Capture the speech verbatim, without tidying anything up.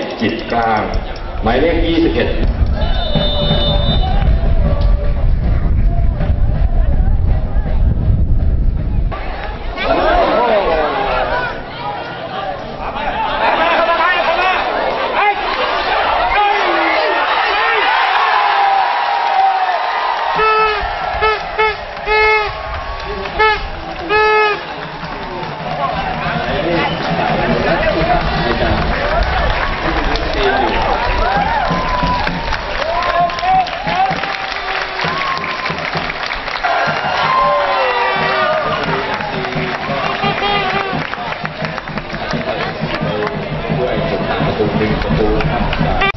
จิตกลางหมายเลขยี่สิบเอ็ดด้วยผลต่างประตูหนึ่งประตู